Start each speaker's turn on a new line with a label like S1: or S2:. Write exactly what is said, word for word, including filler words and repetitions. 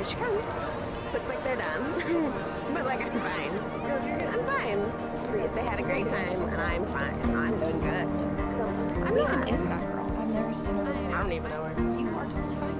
S1: So she comes. Looks like they're done. But like, I'm fine. I'm fine. They had a great time, and I'm fine. I'm doing good. So, I'm
S2: Who
S1: not.
S2: even is that girl? I've never seen her.
S1: I don't even know her.
S2: You are totally fine.